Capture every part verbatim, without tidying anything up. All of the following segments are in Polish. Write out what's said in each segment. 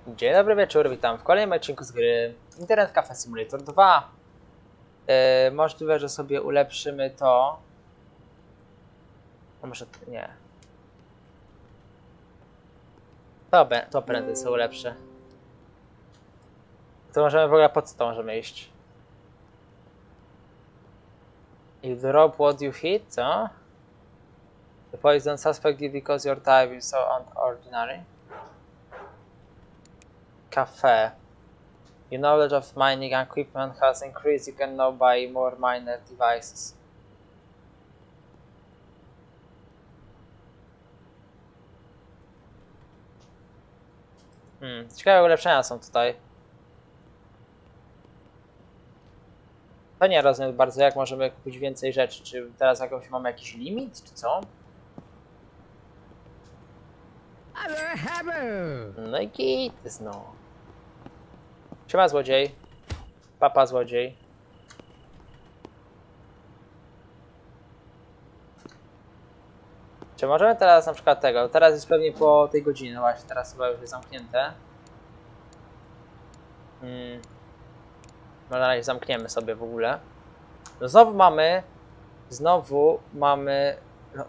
Dzień dobry wieczór, witam w kolejnym odcinku z gry Internet Cafe Simulator dwa. Yy, możliwe, że sobie ulepszymy to. A może to nie. To, be, to prędzej sobie ulepszę. To możemy w ogóle po co to możemy iść? You drop what you hit, co? The poison suspect you because your type is so unordinary. Cafe. Your knowledge of mining equipment has increased. You can now buy more miner devices. Hmm, ciekawe ulepszenia są tutaj. To nie rozumiem bardzo, jak możemy kupić więcej rzeczy. Czy teraz jakąś mamy jakiś limit, czy co? No i git, no. Siema złodziej. Papa złodziej. Czy możemy teraz na przykład tego? Teraz jest pewnie po tej godzinie, właśnie teraz chyba już jest zamknięte. Hmm. No na razie zamkniemy sobie w ogóle. No znowu mamy. Znowu mamy. No.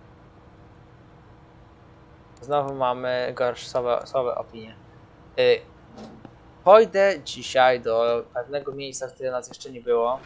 Znowu mamy gorsze słabe, słabe opinie. Yy. Pójdę dzisiaj do pewnego miejsca, w którym nas jeszcze nie było.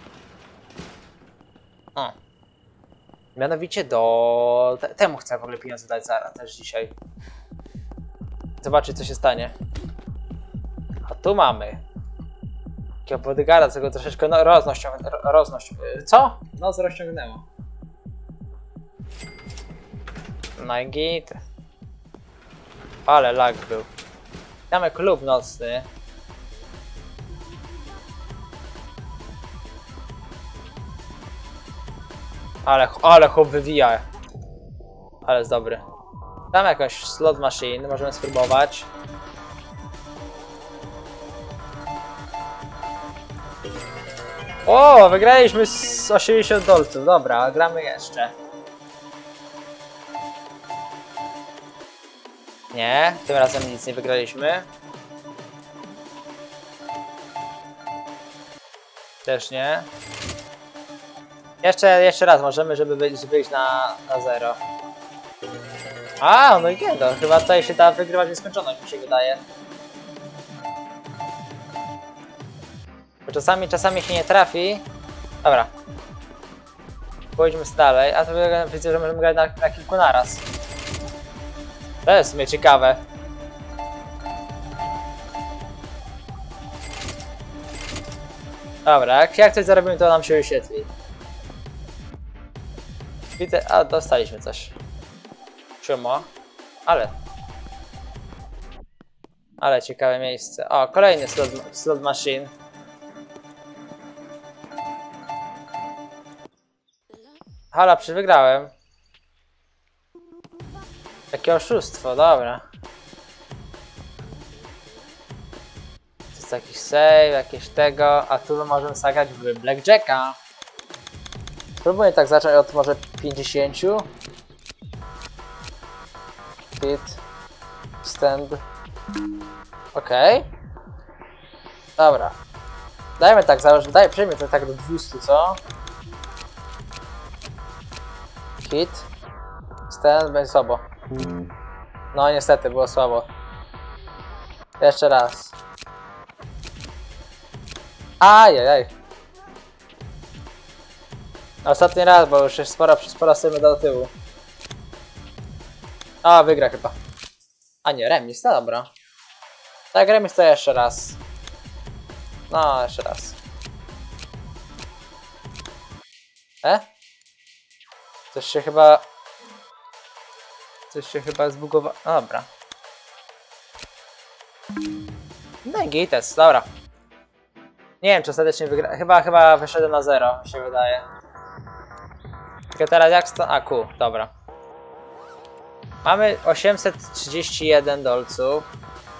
O. Mianowicie do... Temu chcę w ogóle pieniądze dać zaraz, też dzisiaj. Zobaczyć, co się stanie. A tu mamy. Takiego bodyguarda, co go troszeczkę no, rozność... rozność... Co? Noc rozciągnęło. No i git. Ale lag był. Mamy klub nocny. Ale, ale chłop wywija. Ale jest dobry. Tam jakoś slot machine, możemy spróbować. O, wygraliśmy z osiemdziesiąt dolców. Dobra, gramy jeszcze. Nie, tym razem nic nie wygraliśmy. Też nie. Jeszcze, jeszcze raz możemy, żeby być, wyjść na, na zero. A, no i nie, to chyba tutaj się da wygrywać nieskończoność, mi się wydaje. Bo czasami, czasami się nie trafi. Dobra. Pójdźmy dalej, a to widzę, że możemy grać na, na kilku naraz. To jest w sumie ciekawe. Dobra, jak, jak coś zarobimy, to nam się wyświetli. Widzę, a dostaliśmy coś. Siema. Ale. Ale ciekawe miejsce. O, kolejny slot, slot machine. Hala, przy wygrałem. Takie oszustwo, dobra. To jest jakiś save, jakieś tego, a tu możemy zagrać w Blackjacka. Spróbuję tak zacząć od może pięćdziesięciu. Hit. Stand. Okej. Okay. Dobra. Dajmy tak, zaraz, daj, przejmie to tak do dwustu, co? Hit. Stand, będzie słabo. No niestety, było słabo. Jeszcze raz. Ajajaj. Ostatni raz, bo już jest spora, spora symy do tyłu. A, wygra chyba. A nie, remis, no dobra. Tak, remis to jeszcze raz. No, jeszcze raz. E? Coś się chyba... Coś się chyba zbugowało. No dobra. No i gites, dobra. Nie wiem, czy ostatecznie wygra... Chyba, chyba wyszedłem na zero, mi się wydaje. Tylko teraz jak sto... A, ku, dobra. Mamy osiemset trzydzieści jeden dolców.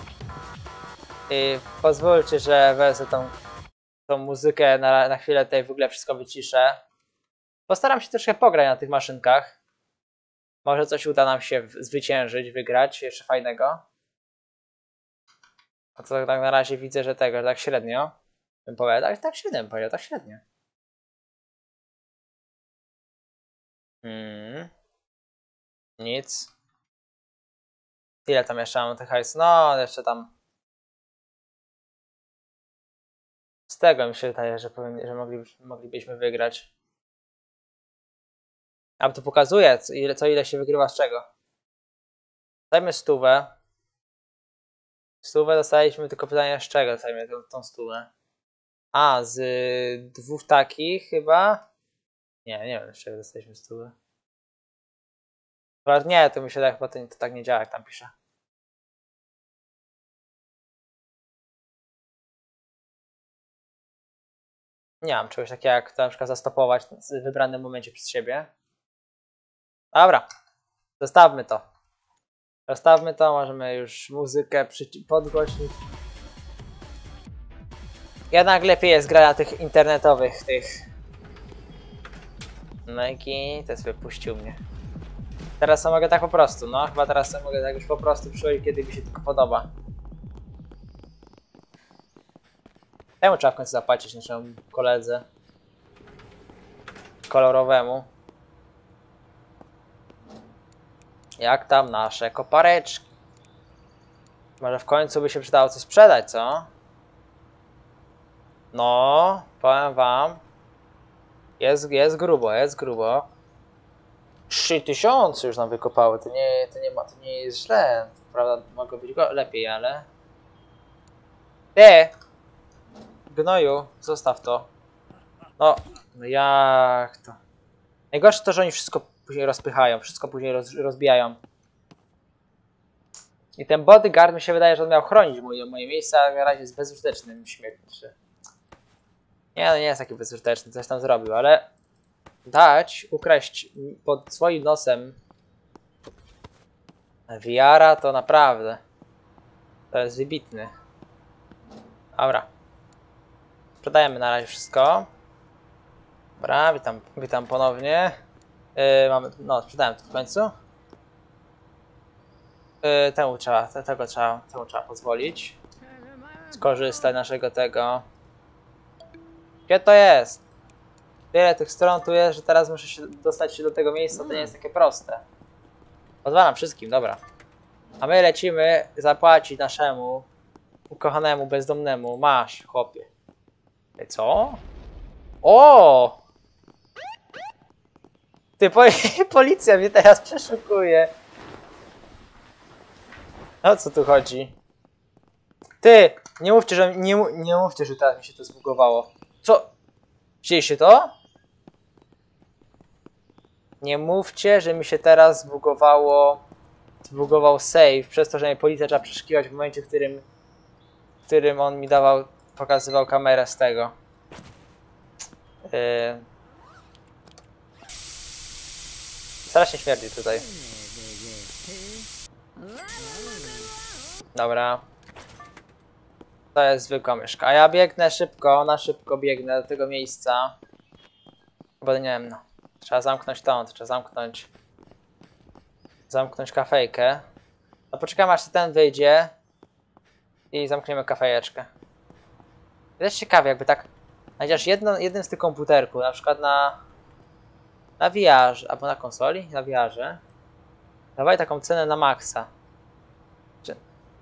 I pozwólcie, że wezmę tą, tą muzykę na, na chwilę, tutaj w ogóle wszystko wyciszę. Postaram się troszkę pograć na tych maszynkach. Może coś uda nam się zwyciężyć, wygrać, jeszcze fajnego. A to tak na razie widzę, że tego, że tak średnio. Bym powiedział, tak, tak średnio bym powiedział, tak średnio. Hmm. Nic. Ile tam jeszcze mam tych hajs? No, jeszcze tam. Z tego mi się wydaje, że, powinien, że moglibyśmy, moglibyśmy wygrać. A to pokazuje, co ile, co ile się wygrywa z czego. Dajmy stówę. Stówę dostaliśmy, tylko pytanie z czego dostajemy tą, tą stówę. A, z y, dwóch takich chyba? Nie, nie wiem z czego dostaliśmy stówę. Ale nie, to mi się tak, chyba to, to tak nie działa, jak tam pisze. Nie mam czegoś takiego jak to na przykład zastopować w wybranym momencie przez siebie. Dobra, zostawmy to. Zostawmy to, możemy już muzykę podgłośnić. Jednak lepiej jest gra na tych internetowych, tych... No i to sobie puścił mnie. Teraz to mogę tak po prostu, no chyba teraz to mogę tak już po prostu przychodzić, kiedy mi się tylko podoba. Temu trzeba w końcu zapłacić naszemu koledze kolorowemu. Jak tam nasze kopareczki? Może w końcu by się przydało coś sprzedać, co? No, powiem wam. Jest, jest grubo, jest grubo. trzy tysiące już nam wykopały, to nie, to nie, ma, to nie jest źle. Prawda, mogło być go lepiej, ale... Ty! Gnoju, zostaw to. No, no jak to? Najgorsze to, że oni wszystko później rozpychają, wszystko później roz, rozbijają. I ten bodyguard mi się wydaje, że on miał chronić moje, moje miejsce, a na razie jest bezużytecznym śmietniczy. Nie, no nie jest taki bezużyteczny, coś tam zrobił, ale... Dać, ukraść pod swoim nosem V R-a to naprawdę... To jest wybitny. Dobra. Sprzedajemy na razie wszystko. Dobra, witam, witam ponownie. Yy, mamy, no, sprzedałem to w końcu. Yy, temu trzeba, te, tego trzeba, temu trzeba pozwolić. Skorzystać naszego tego. Gdzie to jest? Tyle tych stron tu jest, że teraz muszę się dostać się do tego miejsca, to nie jest takie proste. Pozwalam wszystkim, dobra. A my lecimy zapłacić naszemu ukochanemu bezdomnemu. Masz, chłopie. Co? O! Ty, poli policja mnie teraz przeszukuje. O co tu chodzi? Ty, nie mówcie, że nie, nie mówcie, że teraz mi się to zbugowało. Co? Widzieliście to? Nie mówcie, że mi się teraz zbugowało. Zbugował save, przez to, że mnie policja trzeba przeszukiwać w momencie, w którym w którym on mi dawał, pokazywał kamerę z tego. Yy... Strasznie śmierdzi tutaj. Dobra. To jest zwykła myszka. A ja biegnę szybko, na szybko biegnę do tego miejsca. Bo nie wiem, no. Trzeba zamknąć tą, trzeba zamknąć... Zamknąć kafejkę. No poczekam aż ten wyjdzie. I zamkniemy kafejeczkę. Jest ciekawie, jakby tak... Chociaż jedno, jeden z tych komputerków, na przykład na... Na V R, albo na konsoli, na V R. Dawaj taką cenę na maksa. Czy...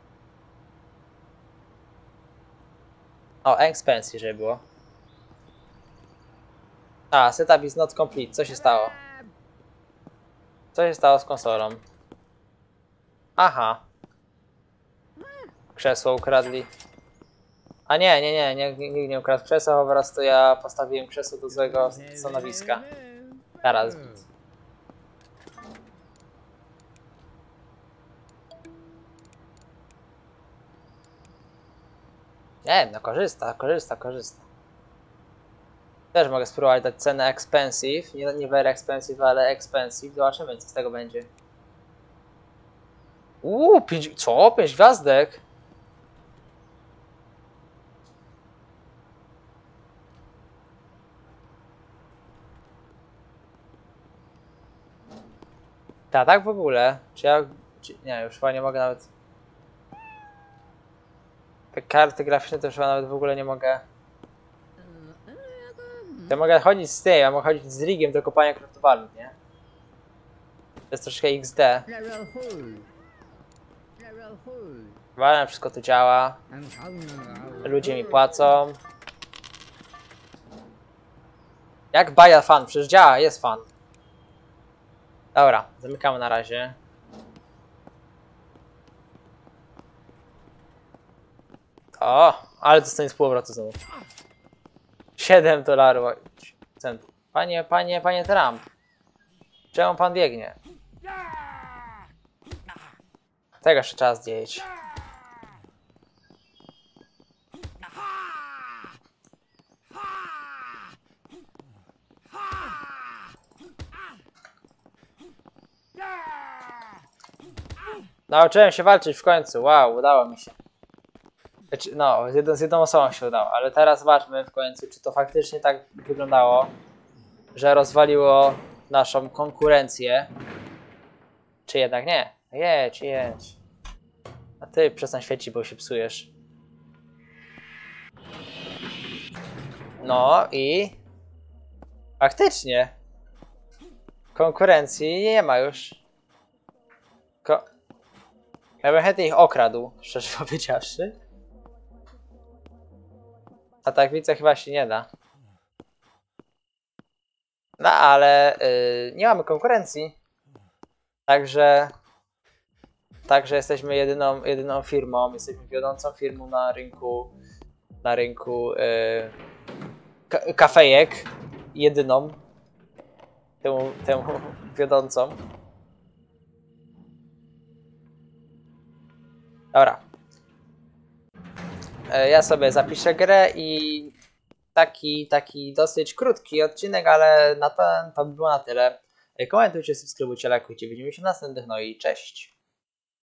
O, expensive, żeby było. A, setup is not complete. Co się stało? Co się stało z konsolą? Aha. Krzesło ukradli. A nie, nie, nie, nie, nikt nie, nie ukradł krzesła, po prostu ja postawiłem krzesło do złego stanowiska. Teraz. Nie, no korzysta, korzysta, korzysta. Też mogę spróbować dać cenę expensive, nie, nie very expensive, ale expensive. Zobaczymy, co z tego będzie. Uuu, pięć, co? Pięć gwiazdek? Ta, tak w ogóle? Czy ja... Czy, nie, już chyba nie mogę nawet... Te karty graficzne to już nawet w ogóle nie mogę. Ja mogę chodzić z tym, ja mogę chodzić z rigiem do kopania kryptowalut, nie? To jest troszkę X D. Walne, wszystko tu działa. Ludzie mi płacą. Jak baja fan? Przecież działa, jest fan. Dobra, zamykamy na razie. O, ale dostanie z półobrotu znowu. siedem dolarów. Centów. Panie, panie, panie Trump. Czemu pan biegnie? Tego jeszcze trzeba zdjąć. Nauczyłem się walczyć w końcu. Wow, udało mi się. No, z jedną, z jedną osobą się udało, ale teraz zobaczmy w końcu, czy to faktycznie tak wyglądało, że rozwaliło naszą konkurencję. Czy jednak nie? Jedź, jedź. A ty przestań świecić, bo się psujesz. No i... Faktycznie. Konkurencji nie ma już. Ko... Ja bym chętnie ich okradł, szczerze powiedziawszy. A tak widzę, chyba się nie da. No ale yy, nie mamy konkurencji. Także... Także jesteśmy jedyną, jedyną firmą, jesteśmy wiodącą firmą na rynku, na rynku yy, ka kafejek. Jedyną. Tę, tę wiodącą. Dobra. Yy, ja sobie zapiszę grę i taki, taki dosyć krótki odcinek, ale na ten to by było na tyle. Komentujcie, subskrybujcie, lajkujcie. Widzimy się w następnych, no i cześć.